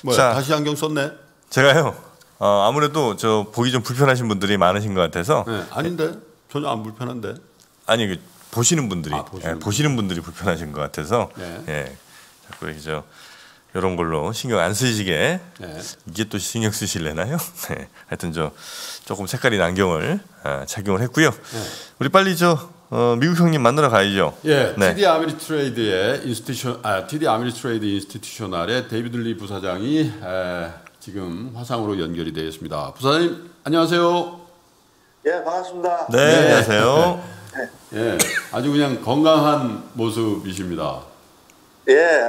뭐야? 자, 다시 안경 썼네. 제가요. 아무래도 저 보기 좀 불편하신 분들이 많으신 것 같아서. 네, 아닌데 전혀 안 불편한데. 아니 그 보시는 분들이 보시는 분들이 불편하신 것 같아서. 네. 예. 자꾸 이렇게 이런 걸로 신경 안 쓰시게. 네. 이게 또 신경 쓰실래나요? 네. 하여튼 조금 색깔이 난 안경을 착용을 했고요. 네. 우리 빨리 미국 형님 만나러 가야죠. 예, 네. TD 아메리트레이드의 TD 아메리트레이드 인스티튜셔널의 데이비드 리 부사장이 지금 화상으로 연결이 되어 있습니다. 부사장님 안녕하세요. 예, 반갑습니다. 네, 안녕하세요. 예, 아주 그냥 건강한 모습이십니다. 예,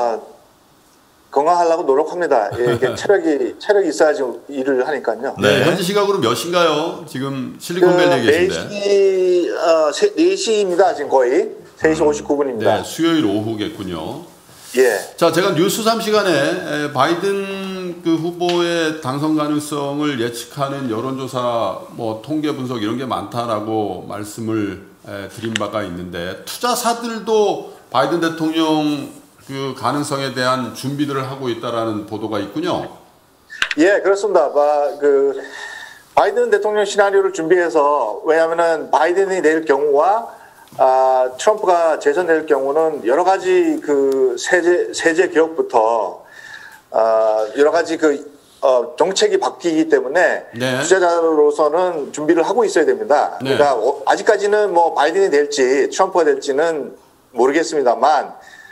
건강하려고 노력합니다. 예, 이게 체력이 있어야지 일을 하니까요. 네, 현지 시각으로 몇 시인가요? 지금 실리콘밸리에 계신데. 4시입니다. 지금 거의 3시 59분입니다. 네, 수요일 오후겠군요. 예. 자, 제가 뉴스 3시간에 바이든 그 후보의 당선 가능성을 예측하는 여론조사, 통계 분석 이런 게 많다라고 말씀을 드린 바가 있는데, 투자사들도 바이든 대통령 그 가능성에 대한 준비들을 하고 있다라는 보도가 있군요. 예, 그렇습니다. 바이든 대통령 시나리오를 준비해서, 왜냐하면은 바이든이 낼 경우와 트럼프가 재선될 경우는 여러 가지 그 세제 개혁부터 여러 가지 정책이 바뀌기 때문에 네. 투자자로서는 준비를 하고 있어야 됩니다. 네. 그러니까 아직까지는 바이든이 될지 트럼프가 될지는 모르겠습니다만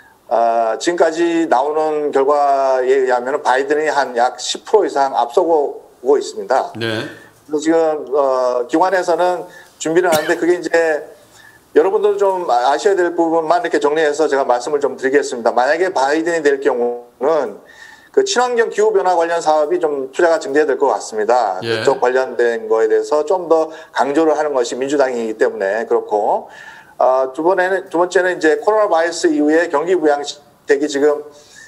지금까지 나오는 결과에 의하면 바이든이 한 약 10% 이상 앞서고 있습니다. 네. 그래서 지금 기관에서는 준비를 하는데 그게 이제 여러분들 좀 아셔야 될 부분만 이렇게 정리해서 제가 말씀을 좀 드리겠습니다. 만약에 바이든이 될 경우는 그 친환경 기후 변화 관련 사업이 좀 투자가 증대해야 될 것 같습니다. 예. 그쪽 관련된 거에 대해서 좀 더 강조를 하는 것이 민주당이기 때문에 그렇고 두 번째는 이제 코로나 바이러스 이후에 경기 부양책이 지금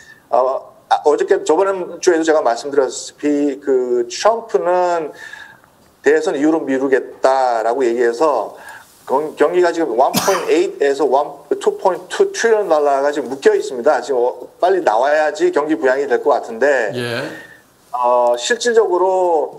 저번 주에도 제가 말씀드렸다시피 그 트럼프는 대선 이후로 미루겠다라고 얘기해서 경기가 지금 1.8에서 2.2 트리언 달러가 지금 묶여 있습니다. 지금 빨리 나와야지 경기 부양이 될 것 같은데 예. 실질적으로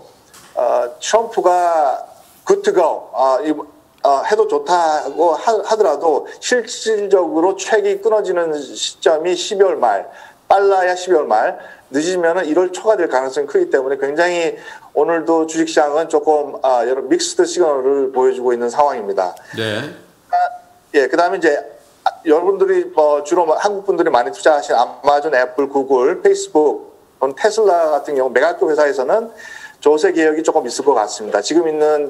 트럼프가 good to go 해도 좋다고 하더라도 실질적으로 책이 끊어지는 시점이 12월 말, 빨라야 12월 말, 늦으면 1월 초가 될 가능성이 크기 때문에 굉장히 오늘도 주식시장은 조금 여러 믹스드 시그널을 보여주고 있는 상황입니다. 네. 예, 그다음에 이제 여러분들이 주로 한국 분들이 많이 투자하신 아마존, 애플, 구글, 페이스북, 테슬라 같은 경우 메가급 회사에서는 조세 개혁이 조금 있을 것 같습니다. 지금 있는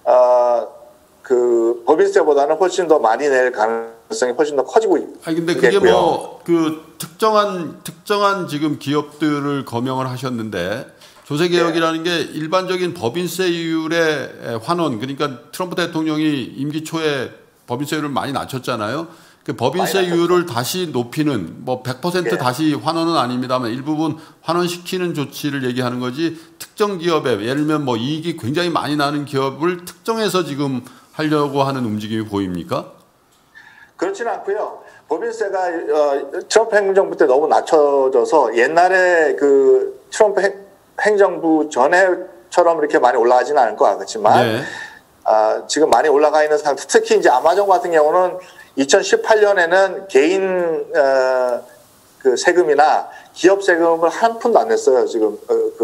그 법인세보다는 훨씬 더 많이 낼 가능성이 훨씬 더 커지고 있고요. 근데 그게 그 특정한 지금 기업들을 거명을 하셨는데 조세 개혁이라는 게 일반적인 법인세율의 환원, 그러니까 트럼프 대통령이 임기 초에 법인세율을 많이 낮췄잖아요. 그 법인세율을 다시 높이는 100% 다시 환원은 아닙니다만 일부분 환원시키는 조치를 얘기하는 거지, 특정 기업에 예를 들면 이익이 굉장히 많이 나는 기업을 특정해서 지금 하려고 하는 움직임이 보입니까? 그렇지는 않고요. 법인세가 트럼프 행정부 때 너무 낮춰져서 옛날에 그 트럼프 행정부 전에처럼 이렇게 많이 올라가지는 않을 것 같지만 네. 지금 많이 올라가 있는 상태. 특히 이제 아마존 같은 경우는 2018년에는 개인 그 세금이나 기업 세금을 한 푼도 안 냈어요. 지금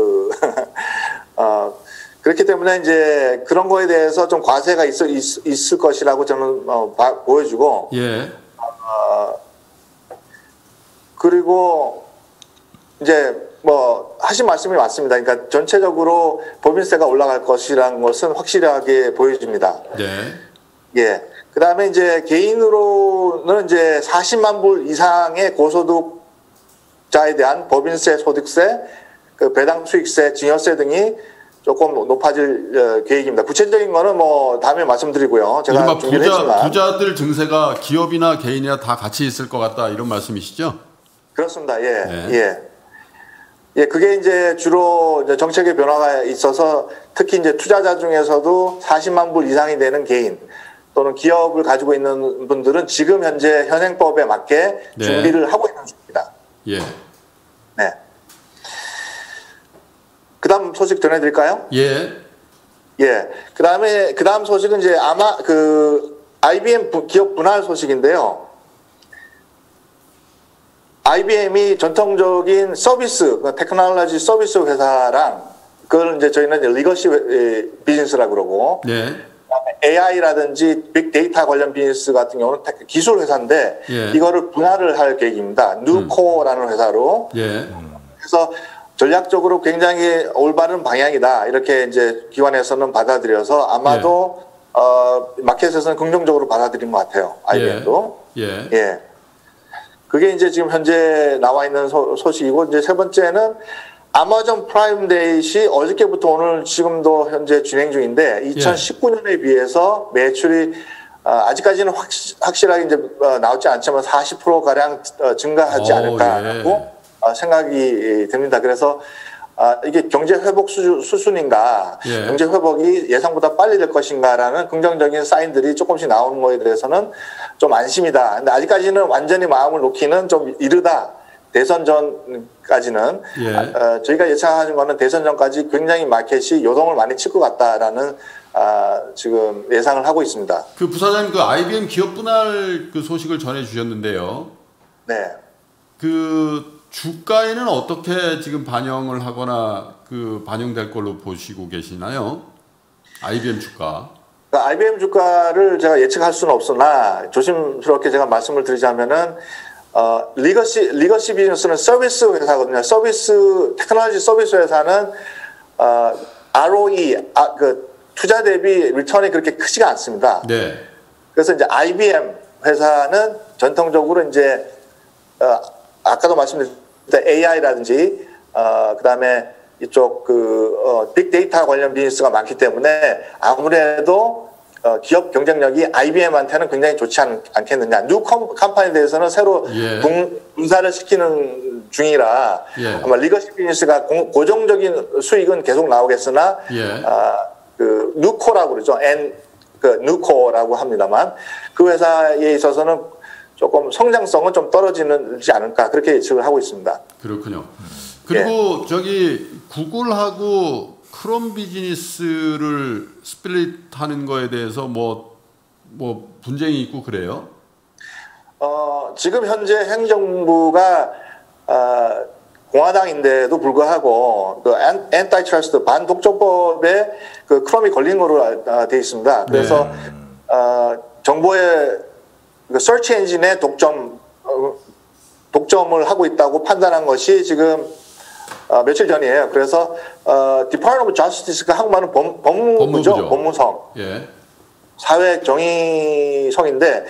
그렇기 때문에 이제 그런 거에 대해서 좀 과세가 있을 것이라고 저는 보여주고. 예. 그리고 이제 하신 말씀이 맞습니다. 그러니까 전체적으로 법인세가 올라갈 것이라는 것은 확실하게 보여집니다. 네. 예. 그 다음에 이제 개인으로는 이제 40만 불 이상의 고소득자에 대한 법인세, 소득세, 그 배당 수익세, 증여세 등이 조금 높아질 계획입니다. 구체적인 거는 다음에 말씀드리고요. 제가 준비를 했지만. 부자들 증세가 기업이나 개인이나 다 같이 있을 것 같다, 이런 말씀이시죠? 그렇습니다. 예. 네. 예. 예, 그게 이제 주로 이제 정책의 변화가 있어서 특히 이제 투자자 중에서도 40만 불 이상이 되는 개인 또는 기업을 가지고 있는 분들은 지금 현재 현행법에 맞게 준비를 하고 있는 중입니다. 예. 네. 소식 전해드릴까요? 예. 예. 그다음 소식은 이제 아마 IBM 기업 분할 소식인데요. IBM이 전통적인 서비스, 테크놀로지 서비스 회사랑 그걸 이제 저희는 이제 리거시 비즈니스라고 그러고 네. AI라든지 빅데이터 관련 비즈니스 같은 경우는 기술 회사인데 예. 이거를 분할을 할 계획입니다. 누코라는 회사로. 예. 그래서 전략적으로 굉장히 올바른 방향이다. 이렇게 이제 기관에서는 받아들여서 아마도 마켓에서는 긍정적으로 받아들인 것 같아요. IBM도. 예. 예. 그게 이제 지금 현재 나와 있는 소식이고 이제 세 번째는 아마존 프라임 데이시 어저께부터 오늘 지금도 현재 진행 중인데 2019년에 비해서 매출이 아직까지는 확실하게 이제 나오지 않지만 40% 가량 증가하지 않을까라고 생각이 듭니다. 그래서 이게 경제 회복 수순인가, 경제 회복이 예상보다 빨리 될 것인가라는 긍정적인 사인들이 조금씩 나오는 거에 대해서는 좀 안심이다. 근데 아직까지는 완전히 마음을 놓기는 좀 이르다. 대선 전까지는 저희가 예상하는 거는 대선 전까지 굉장히 마켓이 요동을 많이 칠 것 같다라는 지금 예상을 하고 있습니다. 그 부사장님 그 IBM 기업 분할 그 소식을 전해 주셨는데요. 네. 그 주가에는 어떻게 지금 반영을 하거나 그 반영될 걸로 보시고 계시나요? IBM 주가. 그러니까 IBM 주가를 제가 예측할 수는 없으나 조심스럽게 제가 말씀을 드리자면은 리거시 비즈니스는 서비스 회사거든요. 테크놀로지 서비스 회사는 ROE 그 투자 대비 리턴이 그렇게 크지가 않습니다. 네. 그래서 이제 IBM 회사는 전통적으로 이제 아까도 말씀드렸던 AI라든지 그다음에 이쪽 빅데이터 관련 비즈니스가 많기 때문에 아무래도 기업 경쟁력이 IBM한테는 굉장히 좋지 않겠느냐. 뉴 컴퍼니에 대해서는 새로 분사를 시키는 중이라 아마 리거시 비즈니스가 고정적인 수익은 계속 나오겠으나 그 누코라고 그러죠. 누코라고 합니다만 그 회사에 있어서는 조금 성장성은 좀 떨어지지 않을까 그렇게 예측을 하고 있습니다. 그렇군요. 그리고 저기 구글하고 크롬 비즈니스를 스플릿하는 거에 대해서 뭐 분쟁이 있고 그래요? 지금 현재 행정부가 공화당인데도 불구하고 그 엔타이트러스트 반독점법에 그 크롬이 걸린 거로 돼 있습니다. 그래서 정보의 그 서치 엔진의 독점을 하고 있다고 판단한 것이 지금 며칠 전이에요. 그래서 Department of Justice가 한국말은 법무부죠. 법무성. 예. 사회 정의성인데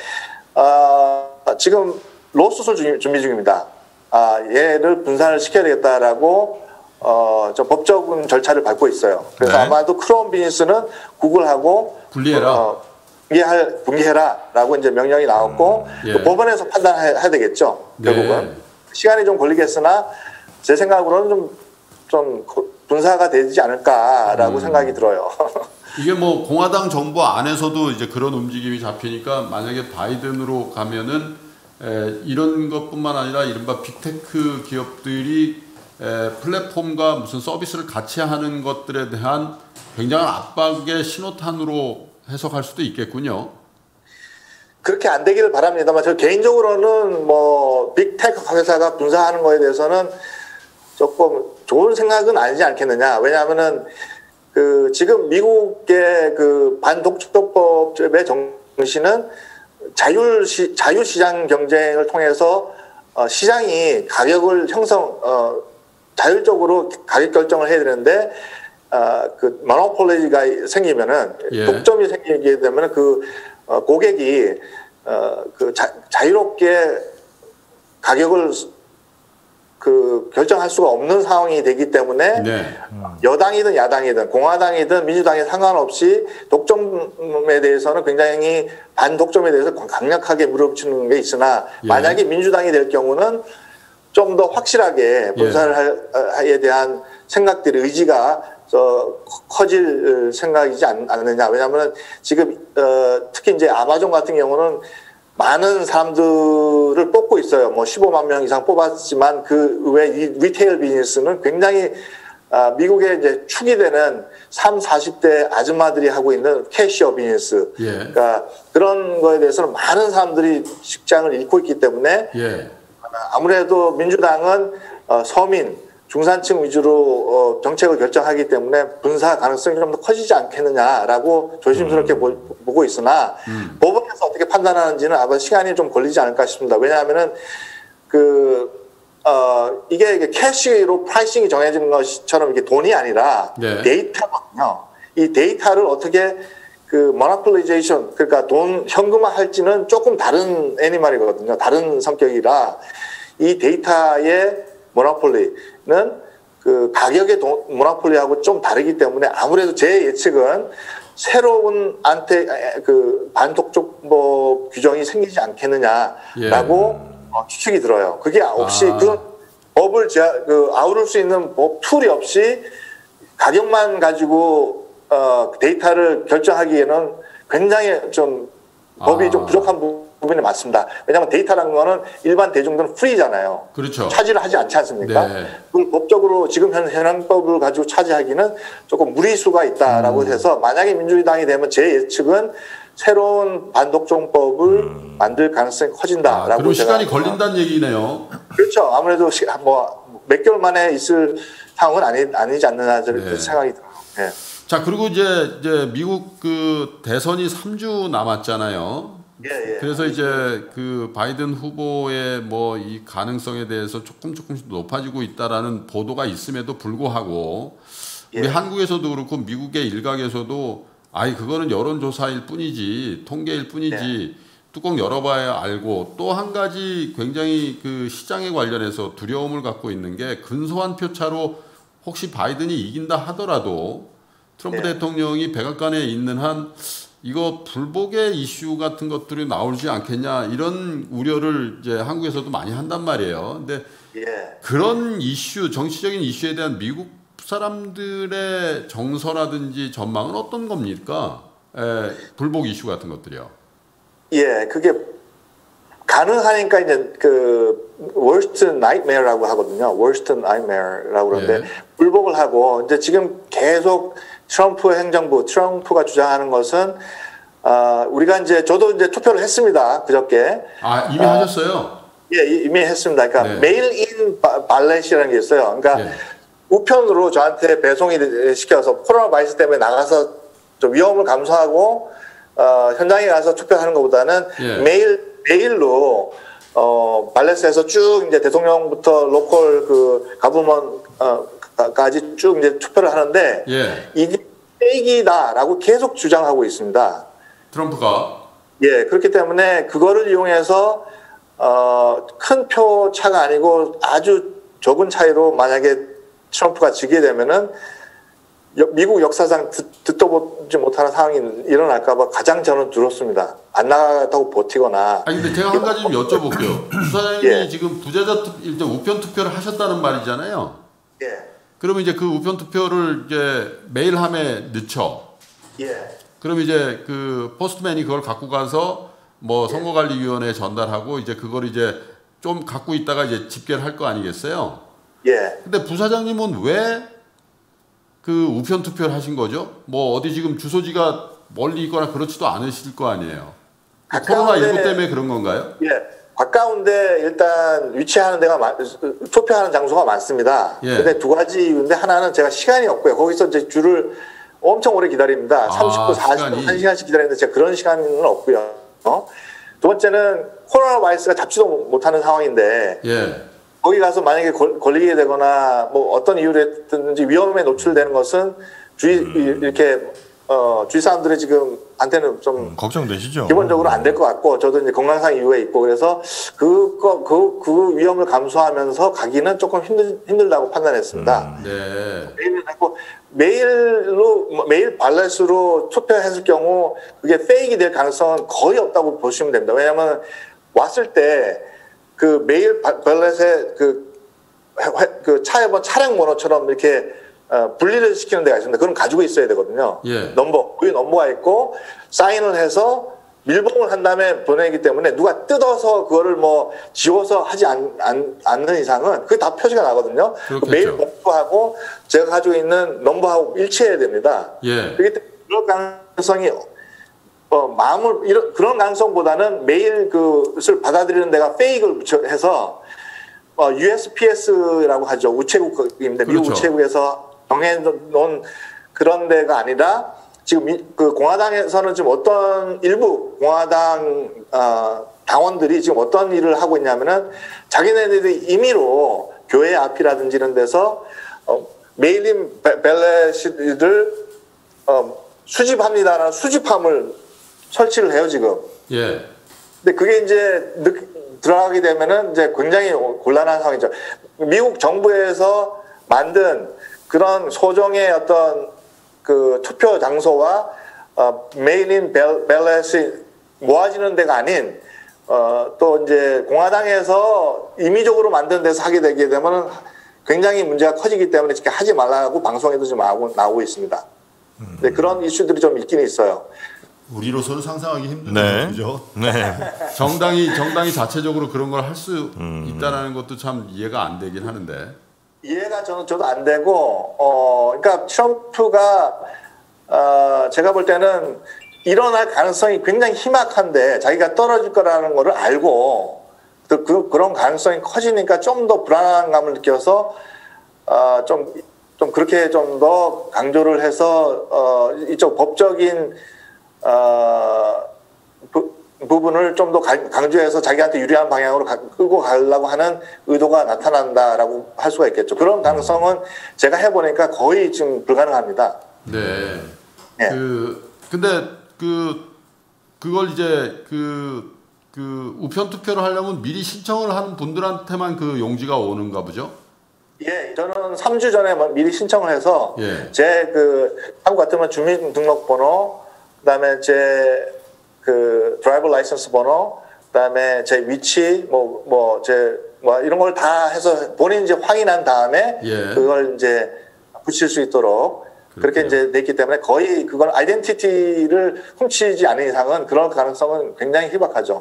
지금 로수술 준비 중입니다. 얘를 분산을 시켜야 되겠다라고 좀 법적인 절차를 밟고 있어요. 그래서 아마도 크롬 비즈니스는 구글하고 분리해라. 분리해라라고 이제 명령이 나왔고 또 법원에서 판단해야 되겠죠. 결국은 시간이 좀 걸리겠으나 제 생각으로는 좀 분사가 되지 않을까라고 생각이 들어요. 이게 뭐 공화당 정부 안에서도 이제 그런 움직임이 잡히니까 만약에 바이든으로 가면은 이런 것뿐만 아니라 이른바 빅테크 기업들이 플랫폼과 무슨 서비스를 같이 하는 것들에 대한 굉장한 압박의 신호탄으로 해석할 수도 있겠군요. 그렇게 안 되기를 바랍니다만 저 개인적으로는 뭐 빅테크 회사가 분사하는 거에 대해서는 조금 좋은 생각은 아니지 않겠느냐. 왜냐하면은 그 지금 미국의 그 반독점법의 정신은 자유시장 경쟁을 통해서 시장이 가격을 자율적으로 가격 결정을 해야 되는데 그 모노폴리가 생기면은 독점이 생기게 되면은 그 고객이 그 자유롭게 가격을 그 결정할 수가 없는 상황이 되기 때문에 여당이든 야당이든 공화당이든 민주당이 상관없이 독점에 대해서는 굉장히 반독점에 대해서 강력하게 물어붙이는 게 있으나 만약에 민주당이 될 경우는 좀 더 확실하게 분사에 대한 생각들의 의지가 커질 생각이지 않느냐. 왜냐하면 지금 특히 이제 아마존 같은 경우는 많은 사람들을 뽑고 있어요. 뭐 15만 명 이상 뽑았지만 그 외 리테일 비즈니스는 굉장히 미국의 이제 축이 되는 30, 40대 아줌마들이 하고 있는 캐시어 비즈니스. 예. 그러니까 그런 거에 대해서는 많은 사람들이 직장을 잃고 있기 때문에 예. 아무래도 민주당은 서민, 중산층 위주로 정책을 결정하기 때문에 분사 가능성이 좀 더 커지지 않겠느냐라고 조심스럽게 보고 있으나 법원에서 어떻게 판단하는지는 아마 시간이 좀 걸리지 않을까 싶습니다. 왜냐하면은 이게 캐시로 프라이싱이 정해지는 것처럼 이게 돈이 아니라 네. 데이터거든요. 이 데이터를 어떻게 모노폴리제이션, 그러니까 현금화 할지는 조금 다른 애니멀이거든요. 다른 성격이라 이 데이터의 모노폴리는 가격의 모노폴리하고 좀 다르기 때문에 아무래도 제 예측은 새로운 반독점법 규정이 생기지 않겠느냐라고 추측이 들어요. 그게 혹시 그 법을 아우를 수 있는 법 툴이 없이 가격만 가지고 데이터를 결정하기에는 굉장히 좀 법이 좀 부족한 부분이 맞습니다. 왜냐하면 데이터라는 거는 일반 대중들은 프리잖아요. 그렇죠. 차지를 하지 않지 않습니까? 네. 그걸 법적으로 지금 현행법을 가지고 차지하기는 조금 무리수가 있다라고 해서 만약에 민주당이 되면 제 예측은 새로운 반독점법을 만들 가능성이 커진다라고. 그럼 시간이 걸린다는 얘기네요. 그렇죠. 아무래도 몇 개월 만에 있을 상황은 아니지 않느냐 네. 생각이 들어요. 네. 자, 그리고 이제 미국 대선이 3주 남았잖아요. 예. 그래서 이제 바이든 후보의 이 가능성에 대해서 조금씩 높아지고 있다라는 보도가 있음에도 불구하고 우리 한국에서도 그렇고 미국의 일각에서도 그거는 여론조사일 뿐이지 통계일 뿐이지 뚜껑 열어봐야 알고, 또 한 가지 굉장히 시장에 관련해서 두려움을 갖고 있는 게 근소한 표차로 혹시 바이든이 이긴다 하더라도 트럼프 대통령이 백악관에 있는 한 이거 불복의 이슈 같은 것들이 나오지 않겠냐, 이런 우려를 이제 한국에서도 많이 한단 말이에요. 근데 그런 이슈, 정치적인 이슈에 대한 미국 사람들의 정서라든지 전망은 어떤 겁니까? 불복 이슈 같은 것들이요. 그게 가능하니까 이제 worst nightmare라고 하거든요. worst nightmare라고 그러는데 불복을 하고 이제 지금 계속 트럼프 행정부, 트럼프가 주장하는 것은 우리가 저도 투표를 했습니다. 그저께. 이미 하셨어요? 이미 했습니다. 그러니까 메일인 발렛이라는 게 있어요. 그러니까 우편으로 저한테 배송이 시켜서 코로나 바이러스 때문에 나가서 좀 위험을 감수하고 현장에 가서 투표하는 것보다는 메일로 발렛에서 쭉 이제 대통령부터 로컬 가부먼까지 쭉 이제 투표를 하는데 이게 페이크다라고 계속 주장하고 있습니다. 트럼프가. 그렇기 때문에 그거를 이용해서 큰 표 차가 아니고 아주 적은 차이로 만약에 트럼프가 지게 되면은 미국 역사상 듣도 보지 못하는 상황이 일어날까봐 가장 저는 두렵습니다. 안 나가다고 버티거나. 근데 제가 한 가지 좀 여쭤볼게요. 부사장님이 지금 부재자 일단 우편 투표를 하셨다는 말이잖아요. 그러면 이제 그 우편 투표를 이제 메일함에 넣죠. 그럼 이제 포스트맨이 그걸 갖고 가서 선거관리위원회에 전달하고 이제 그걸 이제 좀 갖고 있다가 이제 집계를 할 거 아니겠어요? 근데 부사장님은 왜 우편 투표를 하신 거죠? 어디 지금 주소지가 멀리 있거나 그렇지도 않으실 거 아니에요. 코로나19 때문에 그런 건가요? 가까운데 일단 위치하는 데가 투표하는 장소가 많습니다. 근데 두 가지 이유인데, 하나는 제가 시간이 없고요. 거기서 이제 줄을 엄청 오래 기다립니다. 30분, 40분, 1시간씩 기다리는데 제가 그런 시간은 없고요. 두 번째는 코로나 바이러스가 잡지도 못하는 상황인데 거기 가서 만약에 걸리게 되거나 어떤 이유로든지 위험에 노출되는 것은 이렇게 주위 사람들의 지금 한테는 좀 걱정되시죠? 기본적으로 안 될 것 같고, 저도 이제 건강상 이유가 있고, 그래서 그 위험을 감수하면서 가기는 조금 힘들다고 판단했습니다. 메일 발렛으로 투표했을 경우 그게 페이크가 될 가능성은 거의 없다고 보시면 됩니다. 왜냐하면 왔을 때 메일 발렛에 차에 차량 번호처럼 이렇게 분리를 시키는 데가 있습니다. 그건 가지고 있어야 되거든요. 우리 넘버가 있고 사인을 해서 밀봉을 한 다음에 보내기 때문에 누가 뜯어서 그거를 뭐 지워서 하지 않는 이상은 그게 다 표시가 나거든요. 그렇겠죠. 메일 번호하고 제가 가지고 있는 넘버하고 일치해야 됩니다. 예. 그렇기 때문에 그런 가능성이 그런 가능성보다는 메일 그것을 받아들이는 데가 페이크를 해서 USPS라고 하죠. 우체국입니다. 그렇죠. 미국 우체국에서 정해놓은 그런 데가 아니라 지금 그 공화당에서는 지금 어떤 일부 공화당 당원들이 지금 어떤 일을 하고 있냐면은 자기네들이 임의로 교회 앞이라든지 이런 데서 메일인 벨렛을 수집합니다라는 수집함을 설치를 해요 지금. 예. 근데 그게 이제 들어가게 되면은 이제 굉장히 곤란한 상황이죠. 미국 정부에서 만든 그런 소정의 어떤 그 투표 장소와 메일인 벨렛이 모아지는 데가 아닌 또 이제 공화당에서 임의적으로 만든 데서 하게 되게 되면은 굉장히 문제가 커지기 때문에 이렇게 하지 말라고 방송에도 좀 나오고 있습니다. 네, 그런 이슈들이 좀 있긴 있어요. 우리로서는 상상하기 힘든 네. 거죠. 네. 정당이 자체적으로 그런 걸 할 수 있다라는 것도 참 이해가 안 되긴 하는데. 이해가 저도 안 되고, 그러니까 트럼프가 제가 볼 때는 일어날 가능성이 굉장히 희박한데 자기가 떨어질 거라는 거를 알고 또 그런 가능성이 커지니까 좀 더 불안한 감을 느껴서 좀 그렇게 좀 더 강조를 해서 이쪽 법적인 부분을 좀 더 강조해서 자기한테 유리한 방향으로 끌고 가려고 하는 의도가 나타난다라고 할 수가 있겠죠. 그런 가능성은 제가 해보니까 거의 지금 불가능합니다. 네. 네. 근데 그걸 이제 그 우편 투표를 하려면 미리 신청을 하는 분들한테만 그 용지가 오는가 보죠? 예, 저는 3주 전에 미리 신청을 해서 예. 제 한국 같으면 주민등록번호, 그다음에 제 드라이버 라이선스 번호, 그다음에 제 위치, 이런 걸 다 해서 본인이 이제 확인한 다음에 예. 그걸 이제 붙일 수 있도록 그렇게 이제 됐기 때문에 거의 그건 아이덴티티를 훔치지 않은 이상은 그런 가능성은 굉장히 희박하죠.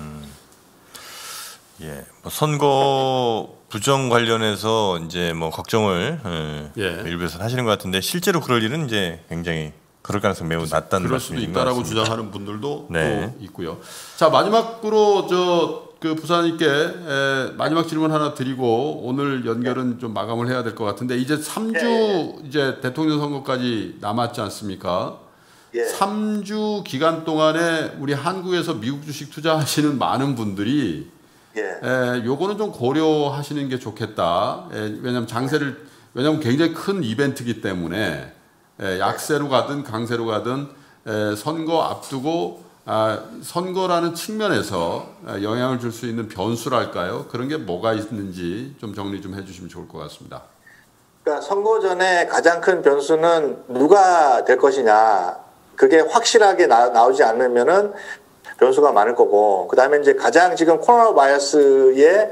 예, 뭐 선거 부정 관련해서 이제 뭐 걱정을 일부에서 하시는 것 같은데 실제로 그럴 일은 이제 굉장히 그럴 가능성이 매우 낮다는 그럴 수도 말씀이신 것 있다라고 같습니다. 주장하는 분들도 네. 또 있고요. 자, 마지막으로 부사님께 마지막 질문 하나 드리고 오늘 연결은 좀 마감을 해야 될 것 같은데 이제 3주 이제 대통령 선거까지 남았지 않습니까? 예. 3주 기간 동안에 우리 한국에서 미국 주식 투자하시는 많은 분들이 요거는 좀 고려하시는 게 좋겠다. 왜냐하면 왜냐하면 굉장히 큰 이벤트이기 때문에 약세로 가든 강세로 가든 선거 앞두고 선거라는 측면에서 영향을 줄 수 있는 변수랄까요? 그런 게 뭐가 있는지 좀 정리 좀 해주시면 좋을 것 같습니다. 그러니까 선거 전에 가장 큰 변수는 누가 될 것이냐. 그게 확실하게 나오지 않으면은 변수가 많을 거고, 그 다음에 이제 가장 지금 코로나 바이러스에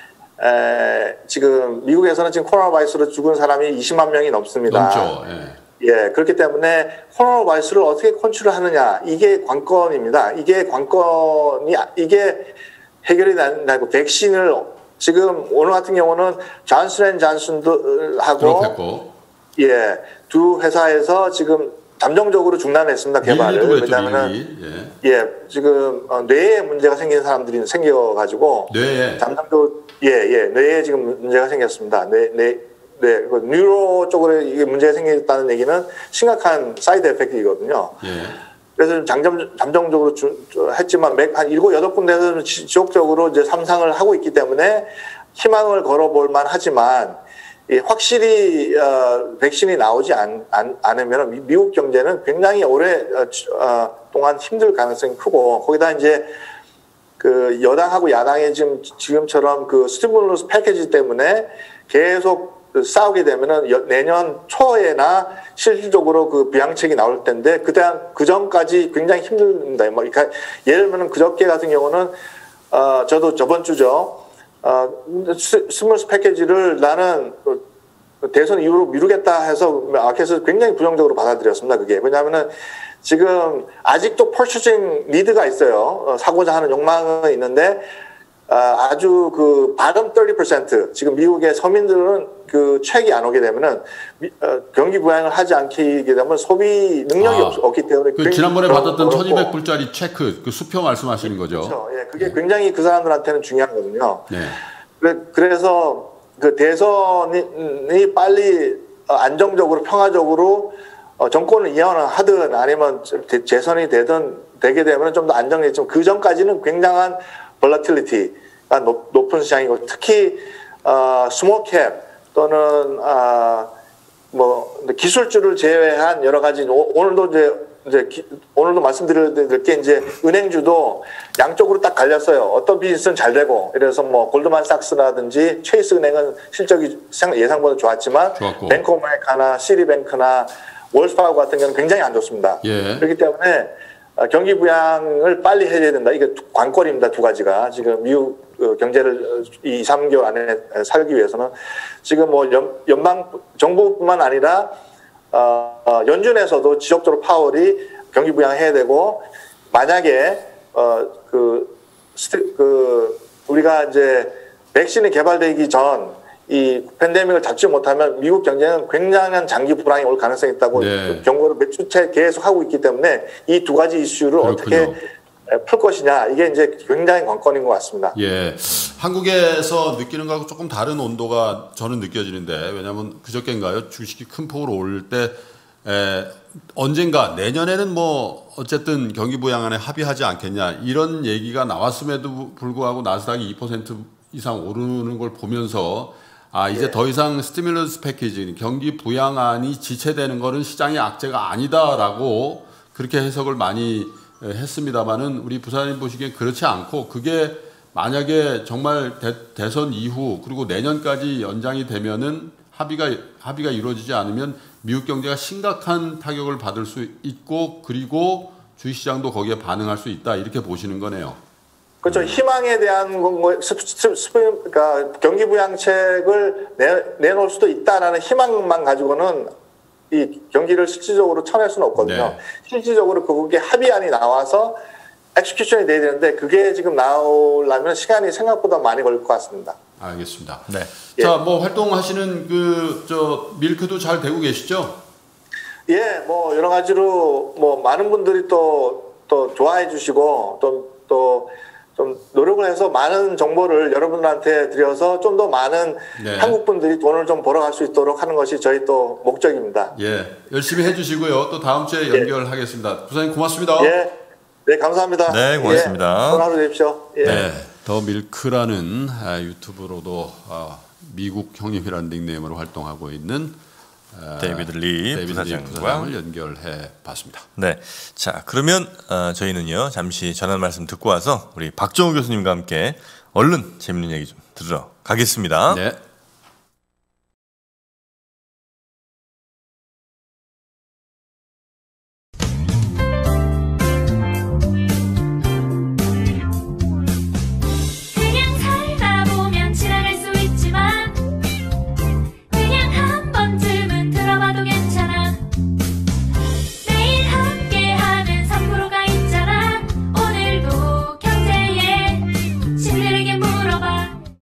지금 미국에서는 지금 코로나 바이러스로 죽은 사람이 20만 명이 넘습니다. 넘죠. 예, 그렇기 때문에 코로나 바이러스를 어떻게 컨트롤 하느냐, 이게 관건입니다. 이게 해결이 나고, 백신을 지금 오늘 같은 경우는 존슨 앤 존슨하고 예, 두 회사에서 지금 잠정적으로 중단했습니다. 개발을. 왜냐하면 지금 뇌에 문제가 생긴 사람들이 생겨가지고 뇌에 잠정적으로 뇌에 지금 문제가 생겼습니다. 그 뉴로 쪽으로 이게 문제가 생겼다는 얘기는 심각한 사이드 에펙트이거든요. 그래서 잠정적으로 했지만 한 7, 8군데에서 지속적으로 이제 삼상을 하고 있기 때문에 희망을 걸어볼 만 하지만 확실히 백신이 나오지 않으면 미국 경제는 굉장히 오래 동안 힘들 가능성이 크고, 거기다 이제 그 여당하고 야당의 지금처럼 그 스티뮬러스 패키지 때문에 계속 싸우게 되면은 내년 초에나 실질적으로 그 비양책이 나올 텐데 그 전까지 굉장히 힘듭니다. 그러니까 예를 들면 그저께 같은 경우는 저도 저번 주죠. 스티뮬러스 패키지를 나는 대선 이후로 미루겠다 해서 마켓에서 굉장히 부정적으로 받아들였습니다. 그게 왜냐하면은 지금 아직도 퍼처싱 리드가 있어요. 사고자 하는 욕망은 있는데 아주 그 bottom 30% 지금 미국의 서민들은 그 책이 안 오게 되면은 경기 부양을 하지 않게 되면 소비 능력이 없기 때문에 그 지난번에 받았던 1,200불짜리 체크 그 수표 말씀하시는 거죠? 그렇죠. 예, 그게 굉장히 그 사람들한테는 중요하거든요. 네. 그래서 그 대선이 빨리 안정적으로 평화적으로 정권을 이완하든 아니면 재선이 되게 되면 좀 더 안정되지만 그 전까지는 굉장한 볼라틸리티가 높은 시장이고 특히 스몰캡 또는 뭐 기술주를 제외한 여러 가지 오늘도 오늘도 말씀드릴 게 이제 은행주도 양쪽으로 딱 갈렸어요. 어떤 비즈니스는 잘 되고 이래서 뭐 골드만삭스라든지 체이스 은행은 실적이 예상보다 좋았지만 뱅크 오브 아메리카나 시리뱅크나 월스파고 같은 경우는 굉장히 안 좋습니다. 예. 그렇기 때문에 경기 부양을 빨리 해야 된다. 이게 관건입니다. 두 가지가 지금 미국 경제를 2, 3개월 안에 살기 위해서는 지금 뭐 연방 정부뿐만 아니라 연준에서도 지속적으로 파월이 경기 부양해야 되고 만약에 우리가 이제 백신이 개발되기 전 이 팬데믹을 잡지 못하면 미국 경제는 굉장한 장기 불황이 올 가능성이 있다고 경고를 몇 주째 계속 하고 있기 때문에 이 두 가지 이슈를 그렇군요. 어떻게 풀 것이냐 이게 이제 굉장히 관건인 것 같습니다. 예, 한국에서 느끼는 거하고 조금 다른 온도가 저는 느껴지는데 왜냐하면 그저께인가요 주식이 큰 폭으로 오를 때 언젠가 내년에는 뭐 어쨌든 경기 부양안에 합의하지 않겠냐 이런 얘기가 나왔음에도 불구하고 나스닥이 2% 이상 오르는 걸 보면서 이제 더 이상 스티뮬러스 패키지 경기 부양안이 지체되는 거는 시장의 악재가 아니다라고 그렇게 해석을 많이 했습니다만은 우리 부사님 보시기엔 그렇지 않고 그게 만약에 정말 대선 이후 그리고 내년까지 연장이 되면은 합의가 이루어지지 않으면 미국 경제가 심각한 타격을 받을 수 있고 그리고 주식시장도 거기에 반응할 수 있다 이렇게 보시는 거네요. 그렇죠. 희망에 대한 그러니까 경기 부양책을 내놓을 수도 있다라는 희망만 가지고는 이 경기를 실질적으로 쳐낼 수는 없거든요. 네. 실질적으로 그게 합의안이 나와서 엑스큐션이 돼야 되는데 그게 지금 나오려면 시간이 생각보다 많이 걸릴 것 같습니다. 알겠습니다. 네. 자, 뭐 활동하시는 밀크도 잘 되고 계시죠? 예, 뭐 여러 가지로 뭐 많은 분들이 또 좋아해 주시고 또 좀 노력을 해서 많은 정보를 여러분들한테 드려서 좀 더 많은 한국 분들이 돈을 좀 벌어갈 수 있도록 하는 것이 저희 또 목적입니다. 예, 열심히 해주시고요. 또 다음 주에 연결하겠습니다. 부사님 고맙습니다. 예, 네 감사합니다. 네, 고맙습니다. 좋은 하루 되십시오. 예. 네, 더 밀크라는 유튜브로도 미국 형님이라는 닉네임으로 활동하고 있는 데이비드 리 부사장을 연결해 봤습니다. 네, 자 그러면 저희는요 잠시 전한 말씀 듣고 와서 우리 박정우 교수님과 함께 얼른 재밌는 얘기 좀 들으러 가겠습니다. 네.